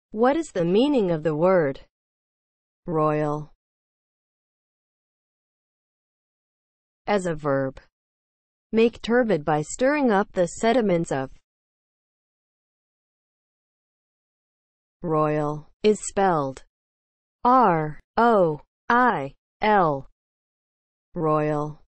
What is the meaning of the word ROIL? As a verb, make turbid by stirring up the sediments of. ROIL is spelled ROIL. ROIL.